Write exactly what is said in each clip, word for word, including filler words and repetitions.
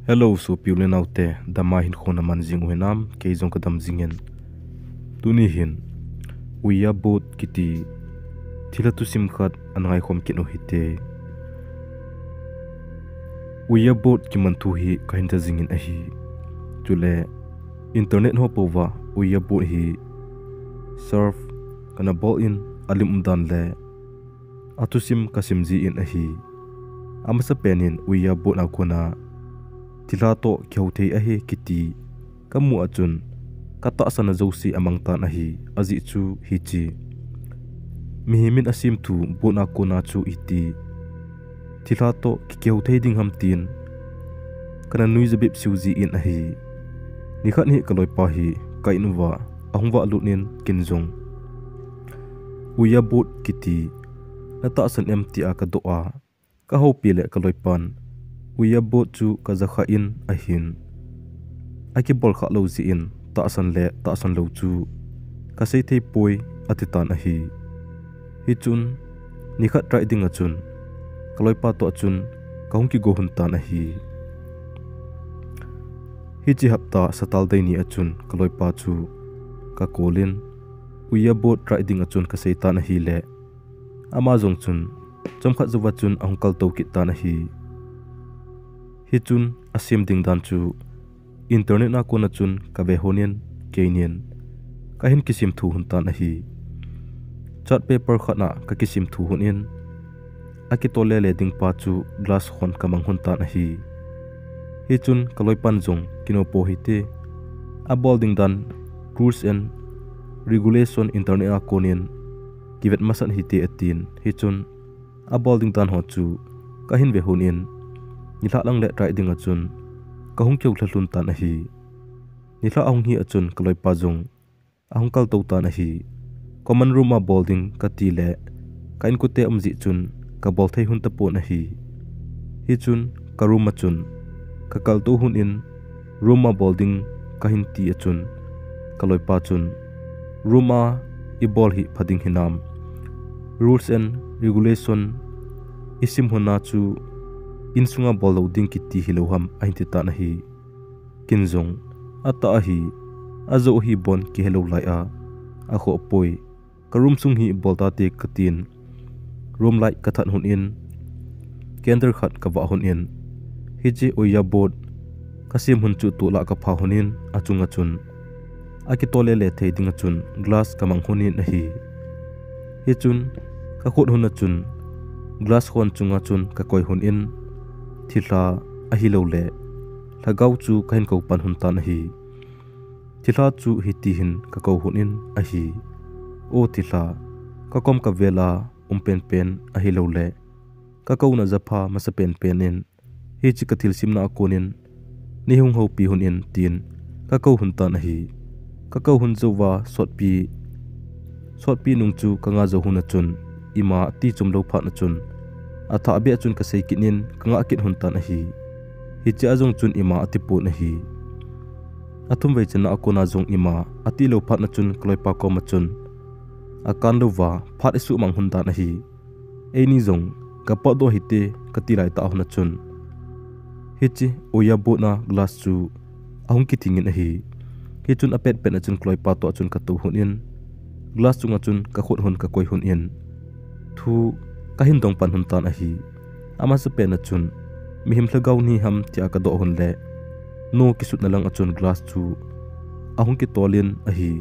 Hello so piulen autte dama hin khona manjing wenam ke jong kadam jingen tuni hin uya Boad kiti Thilha Thusim khat angai khom kinu hite uya Boad ki manthu hi kahinta jingin ahi tule internet ho pova uya Boad hi surf kana ball in alim umdan le atusim kasimji in ahi amasa penin uya Boad akona Thilha to kyautei ahi kiti kamu achun kata sana zosi amang tan ahi azi chu hichi mihimin asim thu Boad akona chu iti Thilha to kyautei ding hamtin kana nui zabib siuji in ahi nikhat ni kaloi pa hi kainuwa ahungwa lunin kinjong uya Boad kiti nata san empty a ka doa ka ho pile kaloi pan uya Boad chu ka zakha in ahin aki bol kha lo zi in ta san le ta san lo chu ka sei thei poi atitan ahi hi chun nikhat trai ding a chun kaloi pa to chun kaung ki go hun tan ahi hi chi hapta satal dei ni achun kaloi pa chu ka kolin uya Boad trai ding a chun ka sei tan ahi le ama jong chun chomkha zuwa chun angkal to ki tan ahi hi chun asim ding dan chu internet na kona chun ka ve honien keinian ka hin kisim thu hun tan ahi chat paper khana ka kisim thu hunin aki to le le ding pa chu glass khon kamang hun tan ahi hi chun kaloi pan jong kino po hite a bol ding dan rules and regulation internet na konin kivet masan hite atin hi chun a bol ding dan ho chu ka hin ve hunin nila lang le trai ding achun kahung kyau thlun tan ahi nila ahung hi achun kaloi pa jong ahung kal to tan ahi common room a bolding ka ti le kain ku te amji chun ka bol thei hun ta pon ahi hi chun ka room achun ka kal to hun in room a bolding ka hin ti achun kaloi pa chun room a i bol hi phading hinam rules and regulation isim hona chu insunga bolo ding kiti hiloham ahinti ta nahi kinjong ata ahi azo hi bon ki helo lai a akho poi karum sung hi bolta te katin room light kathan hun in kender khat ka wa hun in hiji uya Boad kasim hun chu tu la ka pha hunin achunga chun aki tole le thei ding chun glass kamang hunin ahi hi chun ka khot hun chun glass khon chunga chun ka koi hun in Thilha ahi lo le lagau chu kain ko pan hun tan ahi Thilha chu hiti hin ka ko hun in ahi o Thilha ka kom ka vela umpen pen ahi lo le ka ko na zapha masa pen pen in hi chi ka thil simna akonin ni hung ho pi hun in tin ka ko hun tan ahi ka ko hun zowa sot pi sot pi nung chu ka nga zo hun chun ima ti chum lo pha na chun atha abe chun ka sei kinin kanga kit hun tan ahi hi cha jong chun ima atipu nahi athum ve chana akona jong ima ati lo phat na chun kloi pa ko ma chun akan lo wa phat isu mang hun tan ahi eini jong ka pa do hite kati lai ta hun chun hichi uya Boad na glass chu ahung ki thingin ahi hi chun apet pen chun kloi pa to chun ka tu hun in glass chunga chun ka khot hun ka koi hun in thu kahin dong pan hun tan ahi ama sa pen achun mihim thlagau ni ham tia ka do hun le no kisut na lang achun glass chu ahung ki tolin ahi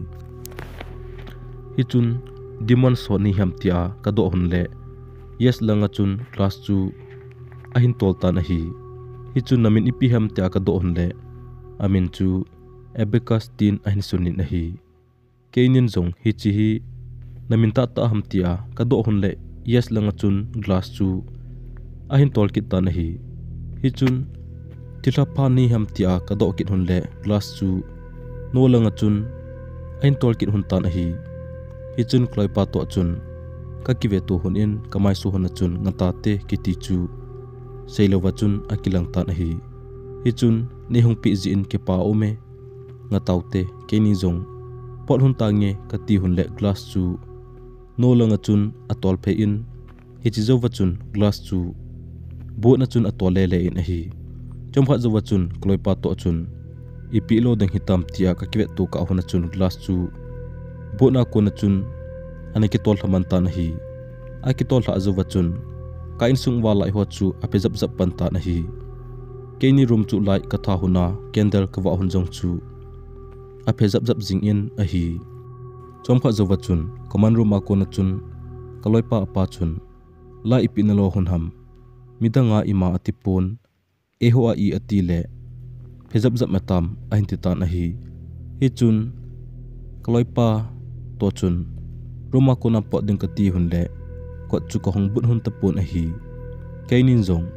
hi chun demon so ni ham tia ka do hun le yes lang achun glass chu ahin tol tan ahi hi chun namin ipi ham tia ka do hun le amin chu abacus tin ahin sunin ahi keinin jong hi chi hi namin ta ta ham tia ka do hun le yes langa chun glass chu ahin tol kit ta nahi hi chun Thilha pha ni ham tia ka do kit hun le glass chu no langa chun ahin tol kit hun ta nahi hi chun kloi pa to chun ka ki ve to hun in kamai su hun chun ngata te kiti chu seilowa chun akilang ta nahi hi chun ni hung pi ji in ke pa ome ngatau te ke ni jong pot hun ta nge ka ti hun le glass chu no langa chun atol phe in hi chi zo wa chun glass chu Boad na chun atol le le in ahi chom khat zawa chun kloi pa to chun ipi lo dang hitam tia ka kiwet to ka hona chun glass chu bo na ko na chun ani ki tol haman ta na hi a ki tol ha zawa chun ka in sung wa lai ho chu ape zap zap pan ta na hi ke ni room chu lai ka tha huna candle ka wa hun jong chu ape zap zap jing in a hi chom khat zawa chun command room ma ko na chun kaloi pa pa chun la ipi na lo hun ham midanga ima atipon e ho a i ati le phezap zap matam a hin ti ta na hi hi chun kaloi pa to chun roma ko na po ding ka ti hun le ko chu ko hong but hun ta pon a hi kainin zong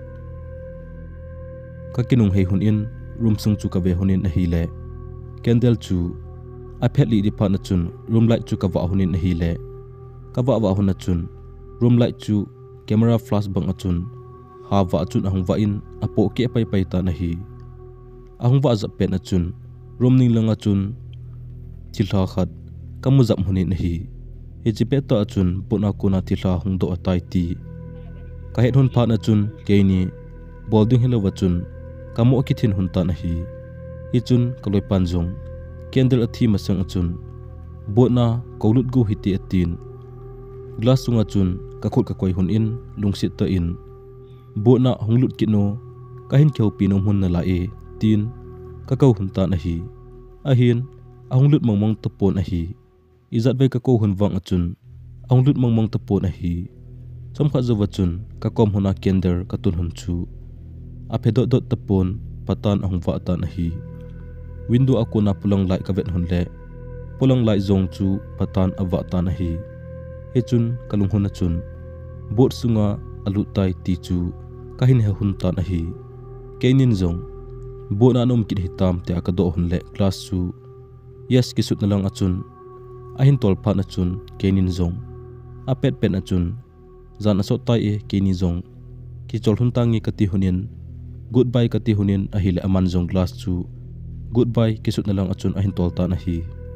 ka kinung hei hun in room sung chu ka ve hunin a hi le candle chu a phetli di pa na chun room light chu ka wa hunin a hi le ka wa wa hun na chun room light chu camera flash bang a chun ha wa chun ahung wa in apo ke pai pai ta na hi ahung wa zap pe na chun room ning langa chun thilha khat kamu zap hunin na hi he chi pe to chun puna kuna thilha hung do atai ti ka het hun pha na chun ke ni bolding helo wa chun kamu ki thin hun ta na hi hi chun kaloi pan jong candle athi masang chun bona kolut gu hiti atin glass sunga chun ka khut ka koi hun in lungsit ta in bona honglut kino ka hin kheu pinom hun na la e tin ka kau hun ta na hi a hin ahonglut mongmong ta pon a hi izat ve ka ko hun wang achun ahonglut mongmong ta pon a hi chom kha zawa chun ka kom huna candle ka tun hun chu a phe dot dot ta pon patan ahong wa ta na hi window akona pulang lai ka vet hun le pulang lai zong chu patan awa ta na hi he chun kalung hun chun bot sunga alu tai ti chu kahin he hun ta na hi keinin zong bo na nom kit hitam te ka do hun le class chu yes ki sut na lang achun ahin tol pha na chun keinin zong a pet pet na chun zan aso tai e keini zong ki chol hun tangi ka ti hunin goodbye ka ti hunin a hi le aman zong glass chu goodbye ki sut na lang achun ahin tol ta na hi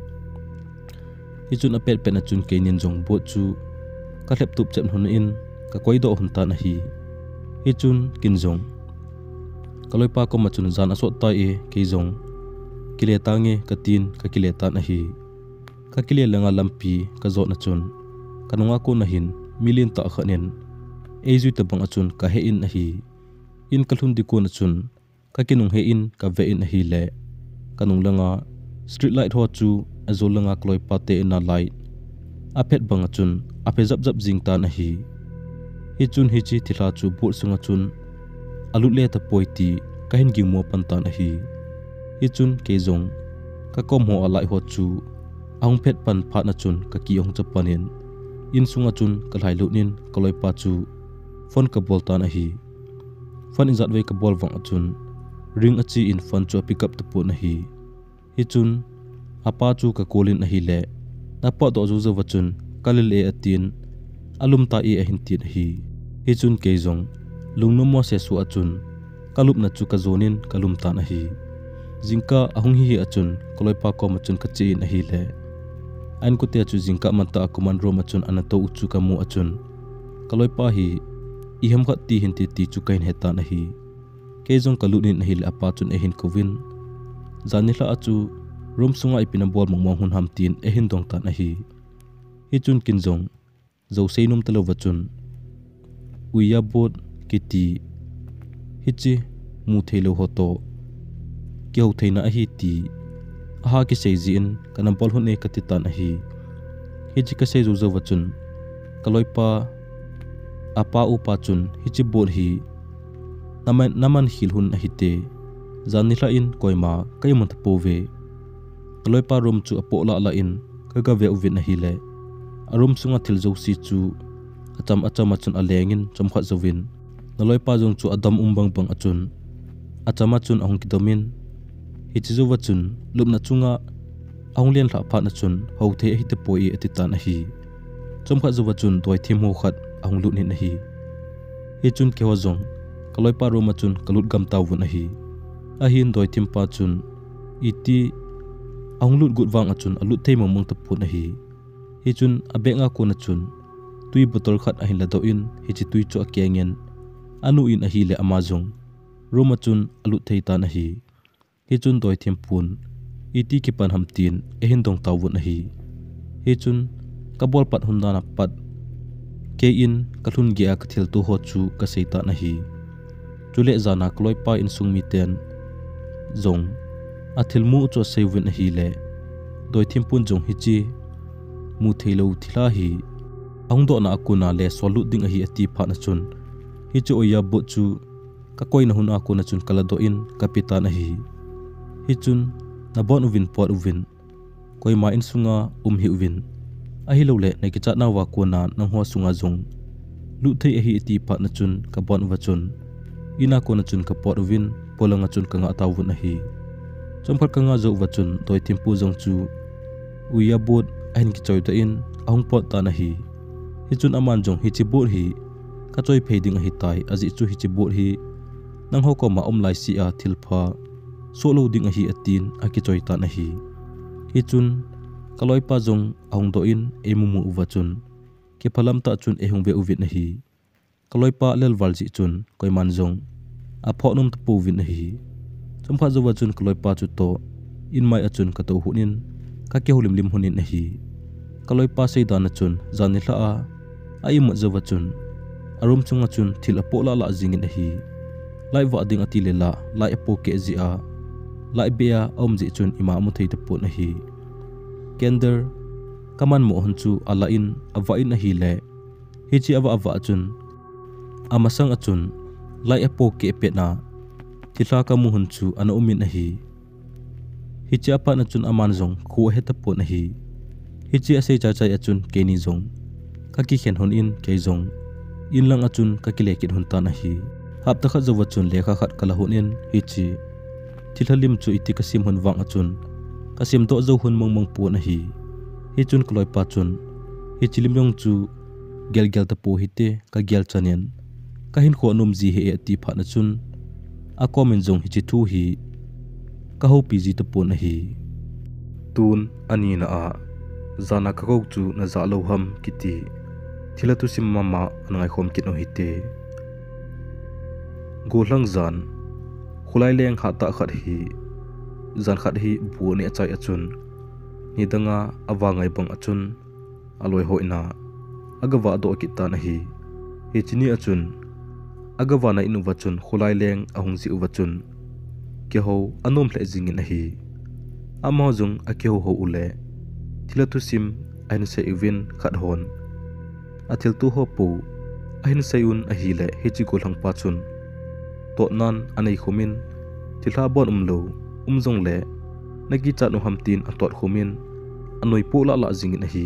hi chun a pet pet na chun keinin zong bo chu ka hlep tup chem hun in ka koi do hun ta na hi hi chun kin zong kaloi pa ko ma chun zan aso tai e ke zong kile tange ka tin ka kile ta na hi ka kile langa lampi ka zo na chun kanunga ko na hin milin ta khanen eju ta bang achun ka he in na hi in kalhun di ko na chun ka kinung he in ka ve in na hi le kanung langa street light ho chu azol langa kloi pa te na light aphet bang achun aphe zap zap jing ta na hi hi chun hi chi thila chu bol sunga chun alut le ta poiti ka hin ging mo pan ta na hi hi chun ke zong ka kom ho alai ho chu ahung phet pan pha na chun ka ki ong chapanin in sunga chun ka lai lu nin kaloi pa chu phone ka bol ta na hi phone in zat ve ka bol wang achun ring achi in phone chu pick up ta pu na hi hi chun apa chu ka kolin na hi le na pa do zu zawa chun kalil e atin alum ta e a hin ti na hi hi chun ke zong lungnum mo se su achun kalup na chu ka zonin kalum ta na hi jingka ahung hi achun koloi pa ko machun ka chi na hi le an ko te chu jingka man ta kuman ro machun anato uchu ka mu achun kaloi pa hi i ham kha ti hin ti ti chu kain heta na hi ke jong kalunin na hi le apa chun e hin kovin zanila achu room sunga ipina bol mongmong hun ham tin e hin dong ta na hi hi chun kin jong zo seinum talo wachun uya bot kiti hichi mu thelo hoto kyo theina hi ti aha ki seizin kana bol hun e katita na hi hichi ka sei zo zo wachun kaloi pa apa upa chun hichi bol hi naman naman hil hun a hite zanila in koima kaimon ta pove kaloi pa room chu apo la la in ka ga ve uvin na hi le arum sunga thil zo si chu acham acham achun alengin chomkha zowin naloi pa jong chu adam umbang bang achun achama chun ahung kidomin hichi zo wachun lumna chunga ahung len hla pha na chun ho the hi te poi atita na hi chomkha zo wachun toy thim ho khat ahung lut ni na hi hi chun ke ho jong kaloi pa ro ma chun kalut gam taw na hi a hin doi thim pa chun iti ahung lut gut wang achun alut thei momong ta pu na hi hi chun abenga ko na chun tui botol khat ahin la do in hi chi tui chu akyangen anu in a hi le amazong roma chun alu thei ta na hi hi chun doi thiam pun iti ki pan ham tin e hin dong taw na hi hi chun kabol pat hun dana pat ke in kathun ge a kathil tu ho chu ka seita na hi chule zana kloi pa in sung mi ten zong athil mu cho sewin hi le doi thiam pun jong hi chi mu theilo thila hi ang do na akuna le solu ding a hi ati pha na chun hi chu oya bo chu ka koi na hun akuna chun kala do in kapita na hi hi chun na bon uvin pot uvin koi ma in sunga um hi uvin a hi lo le na ki cha na wa ko na nang ho sunga zong lu thei a hi ati pha na chun ka bon wa chun ina ko na chun ka pot uvin polanga chun ka nga taw vun a hi chomphat ka nga zo wa chun doi thiam pu jong chu uya bot ain ki choi ta in ahung pot ta na hi hi chun aman jong hi chi bot hi ka choi pheding a hi tai aji chu hi chi bot hi nang ho ko ma om lai si a thilpha solo ding a hi atin a ki choi ta na hi hi chun kaloi pa jong ahung do in emumu uwa chun ke phalam ta chun e hung ve uvit na hi kaloi pa lel wal ji chun koi man jong a pho num tu pu vin na hi chompha zo wa chun kaloi pa chu to in mai a chun ka to hunin ka ke hulim lim hunin na hi kaloi pa sei da na chun zani hla a ai mo zo wa chun arum chunga chun thil a po la la jingin na hi lai wa ding ati le la lai apo ke ji a lai bea om ji chun ima mu thei ta po na hi kender kaman mo hun chu ala in awa in a hi le hi chi awa awa chun amasang achun lai apo ke pe na thila ka mu hun chu ana umin a hi hi chi apa na chun aman zong khu he ta po na hi hi chi ase cha chai achun ke ni zong ka ki khen hon in ke zong in lang achun ka ki lekit hun ta na hi hap ta kha zo wa chun lekha khat kala hun in hi chi thilhalim chu iti ka sim hun wang achun ka sim to zo hun mong mong pu na hi hi chun kloi pa chun hi chilim yong chu gel gel ta po hi te ka gel chanen ka hin kho num ji he ati pha na chun a comment zong hi chi thu hi ka ho pi ji ta po na hi tun ani na a zana ka ko chu na za lo ham kiti thila tu sim mama angai khom kit no hi te go hlang zan khulai leng ha ta khat hi zan khat hi bu ne chai achun ni danga awangai bang achun aloi hoina agawa do kita na hi hi chini achun agawa na inu wachun khulai leng ahung ji uwachun ke ho anom hle jingin a hi ama jung a ke ho ho ule thila tu sim ain se evin khat hon athil tu ho pu ain seun a hi le hi chi ko hlang pa chun to nan anei khomin thilha bon umlo umjong le nagi cha no hamtin atot khomin anoi pu la la jingin a hi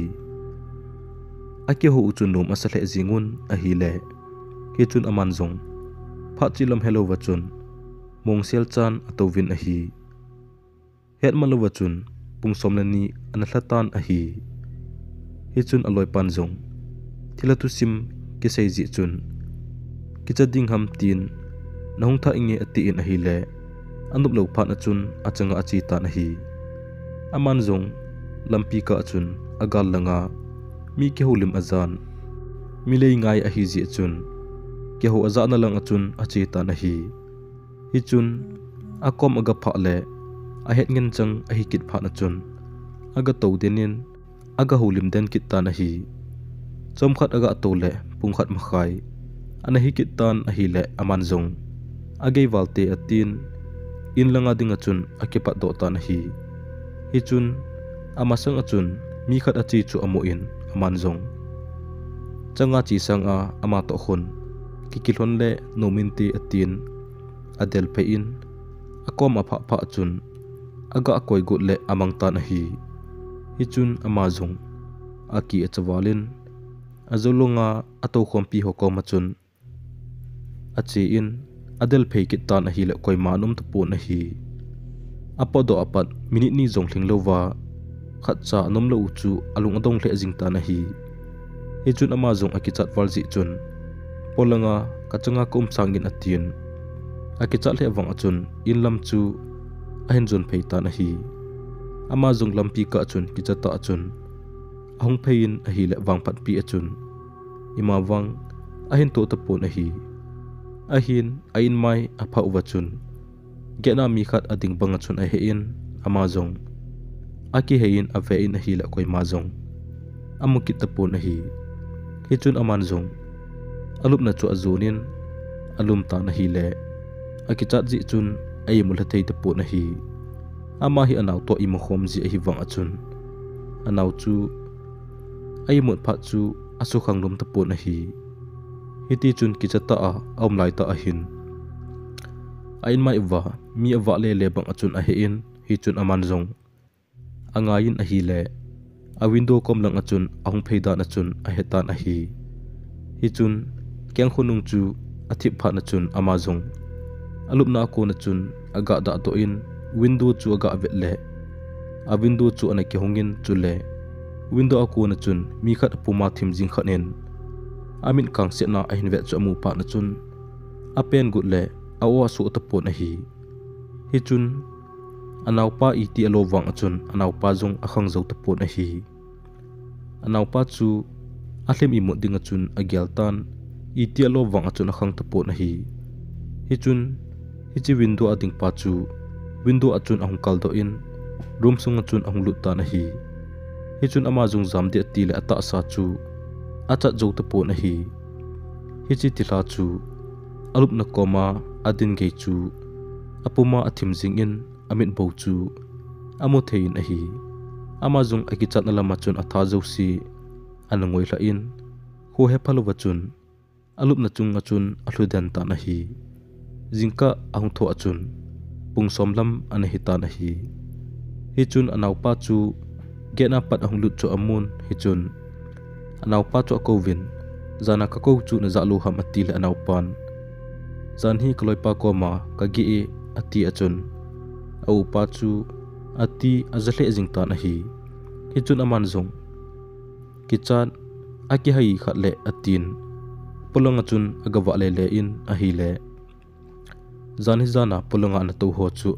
ake ho uchun nom asale jingun a hi le ke chun aman jong pha chilam hello wachun mong sel chan atovin a hi het malo wachun pung somlani anathlatan a hi hi chun aloi pan jong thila tu sim ke sei ji chun kicha ding ham tin nahung tha inge ati in a hi le anup lo pha na chun achanga achi ta na hi aman jong lampi ka chun agal langa mi ke holim azan mi lei ngai a hi ji chun ke ho aza na lang achun achi ta na hi hi chun akom aga pha le a het ngen chang a hi kit pha na chun aga to denin aga holim den kit ta na hi chom khat aga to le pung khat ma khai ana hi kit tan a hi le aman jong agei walte atin in langa ding achun akepa do ta na hi hi chun amasang achun mi khat achi chu amo in aman jong changa chi sang a ama to khon kikilhon le nominti atin adel pe in akom apha pha chun aga akoi gut le amang ta na hi hi chun ama jong aki achawalin azolonga ato khompi hokom chun achi in adel phei kit ta na hi le koi manum tu pu na hi apodo apat minute ni jong thling lowa khat cha nom lo chu alung adong hle jing ta na hi hi chun ama jong akichat wal ji chun polanga kachanga kum sangin atin akichat le wang achun in lam chu ahin jon phei ta na hi ama jong lampi ka chun kichata achun ahung phein a hi le wang phat pi achun ima wang ahin to ta pu na hi ahin ain mai apa uwachun gena mi khat ading bangachun a hein amazong aki hein avein a hila koi mazong amukit tapon a hi hichun amanzong alup na chu azunin alum ta na hi le aki chat ji chun ai mul thei tapon a hi ama hi anaw to imo khom ji a hi wang achun anaw chu ai mut pha chu asu khanglum tapon a hi hiti chun kichata a om lai ta a hin ain mai wa mi awa le le bang achun a hein hi chun amanzong angain a hi le a window kom lang achun ahung pheida na chun a hetan a hi hi chun kyang khunung chu athip pha na chun amazong alup na ko na chun aga da to in window chu aga vet le a window chu ana ke hongin chu le window ko na chun mi khat puma thim jing khanen amin kang se na a hin vet chu amu pa na chun a pen gut le awa su tapon a hi hi chun anaw pa iti alo wang achun anaw pa jong akhang zo tapon a hi anaw pa chu ahlem i mo ding achun agyal tan iti alo wang achun akhang tapon a hi hi chun hi chi window ading pa chu window achun ahung kal do in room sung achun ahung lut ta na hi hi chun ama jong zam de ti le ata sa chu acha zo tapon a hi hi chi Thilha chu alup na koma adin ge chu apuma athim jing in amit bo chu amo thein a hi amazong akichat na lama chun atha zo si anangoi la in ho he phalo wachun alup na chung achun aludan ta na hi jingka ahung tho achun pung somlam an hi ta na hi hi chun anaw pa chu gena pat ahung lut chu amun hi chun anaw pa chu kovin zana ka ko chu na zalu ham atil anaw pan zan hi kloi pa ko ma ka gi e ati achun au pa chu ati azale jing ta na hi hi chun aman zong kichan aki hai khatle atin pulanga chun agawa le le in a hi le zan hi zana pulanga na to ho chu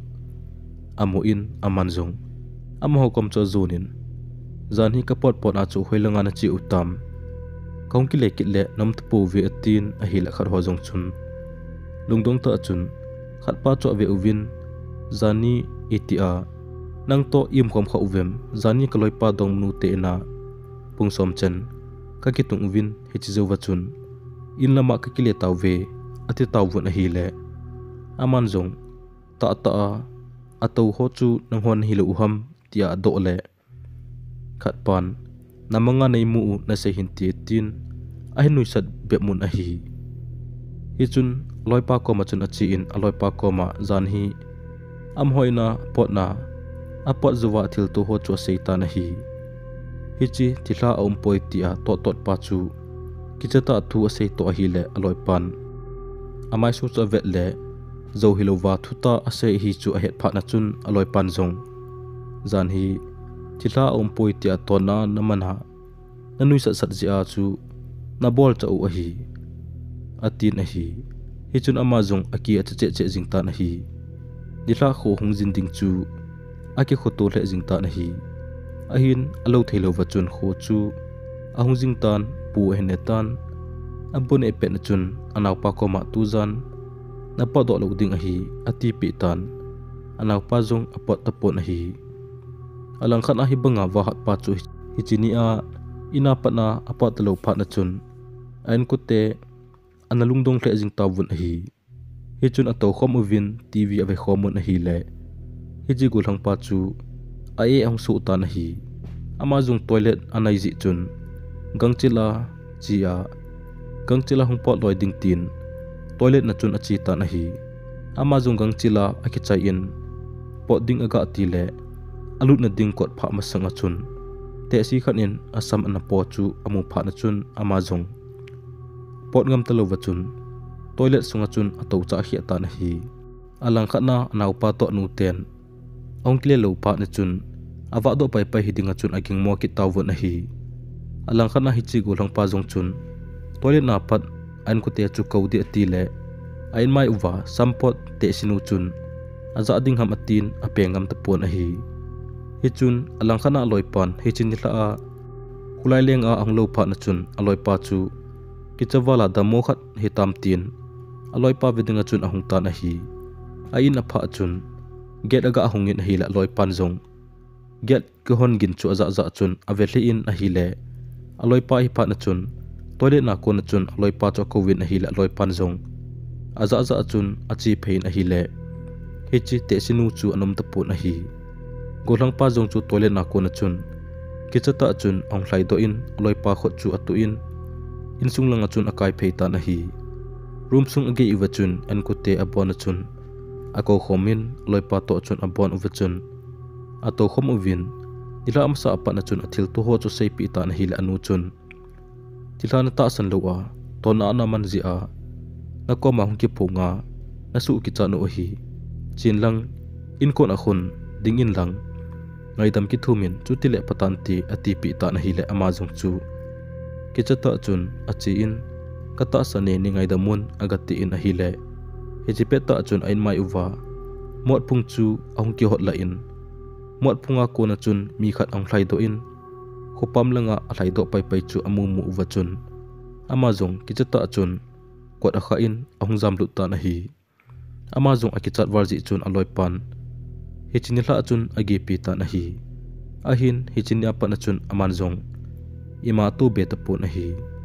amu in aman zong amo hokom cho zonin zan hi ka pot pot a chu hoilanga na chi utam kaung ki le ki le nam tpo ve atin a hi la khar ho zong chun lungdong ta chun khat pa cho ve uvin zani etia nang to im khom kha uvem zani kaloi pa dong nu te na pung som chen ka ki tung vin he chi zo wachun in lama ka ki le taw ve ati taw vun a hi le aman zong ta ta atau ho chu nang hon hi lo uham tia do le khat pan namanga nei mu na se hin ti tin a hin nui sat be mun a hi hi chun loi pa ko ma chun achi in aloi pa ko ma zan hi am hoina pot na a pot zuwa thil to ho chu seitan hi hi chi Thilha om poi tia to tot pa chu kichata thu ase to hi le aloi pan amai su cha vet le zo hilova thuta ase hi chu a het pha na chun aloi pan zong zan hi Thilha om poi tia to na namana nanui sat sat ji a chu na bol cha u a hi atin a hi hi chun amazong aki a che che jing ta na hi Thilha kho hung jin ding chu aki kho to le jing ta na hi ahin alo thailo wachun kho chu ahung jing tan pu hene tan abun e pe na chun anaw pa ko ma tu zan na pa do lo ding a hi ati pi tan anaw pa jong apot tapon a hi alang khan a hi banga wa hat pa chu hi chini a ina pa na apot lo pha na chun ain ku te analung dong hle jing tawun a hi hi chun ato khom uvin tv ave khomun a hi le hi ji gul hang pa chu a e ang su ta na hi ama jung toilet anai ji chun gangchila chia gangchila hung pot loi ding tin toilet na chun achi ta na hi ama jung gangchila aki chai in pot ding aga ti le alut na ding kot pha ma sanga chun te si khan in asam an po chu amu pha na chun ama jung pot ngam talo wachun toilet sunga chun ato cha hi ta na hi alang khana naw pa to nu ten ong kle lo pa na chun awa do pai pai hidinga chun aking mo ki tawun na hi alang khana hi chi gulang pa jong chun toilet na pat an ku te chu kau de ti le ain mai uwa sampot te sinu chun aza ding ham atin apengam ta pon a hi hi chun alang khana loi pan hi chin hla a kulai leng a ang lo pha na chun aloi pa chu kichawala da mo khat hi tam tin aloi pa vedinga chun ahung ta na hi ain apha chun get aga ahungin hi la loi pan zong get kohon gin chu aza za chun aveli in a hi le aloi pa hi pa na chun toilet na ko na chun aloi pa cho covid na hi la loi pan zong aza za chun achi phein a hi le hichi te sinu chu anom ta pu na hi golang pa zong chu toilet na ko na chun kichata chun ong hlai do in aloi pa khot chu atu in insung langa chun akai phei ta na hi room sung age iwa chun an ko te abon chun ako khomin loi pa to chun abon uwa chun ato khom uvin nila amsa apa na chun athil to ho chu sei pi ta na hi la anu chun Thilha na ta san lowa to na na man ji a na ko ma hung ki phunga na su ki cha no hi chin lang in ko na khun ding in lang ngai dam ki thumin chu ti le patan ti ati pi ta na hi le ama jong chu ki chata chun achi in kata sane ni ngai damun agati in a hi le he chi peta chun ain mai uwa mot phung chu ahung ki hot la in mot phunga ko na chun mi khat ong hlai do in khopam langa hlai do pai pai chu amu mu uwa chun ama jong ki chata chun kot a kha in ahung jam lu ta na hi ama jong a ki chat war ji chun aloi pan he chin hla chun agi pi ta na hi ahin he chin ya pa na chun aman jong ima tu be ta pu na hi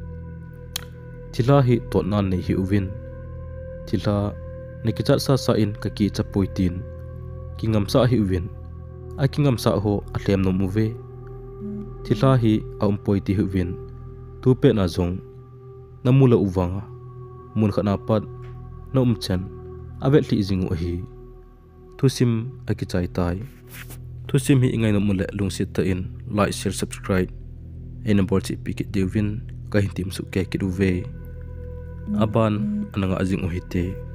Thilha hi to nan nei hi uvin Thilha ne ki chat sa sa in ka ki chapoi tin ki ngam sa hi uvin a ki ngam sa ho a hlem no mu ve Thilha hi a um poi ti hi uvin tu pe na jong namula uwanga mun khana pat na um chan ave thli jingu hi Thusim a ki chai tai Thusim hi ingai no mule lungsit ta in like share subscribe ai number chi pikit devin ka hintim su ke ki du ve aban ananga ajing o hite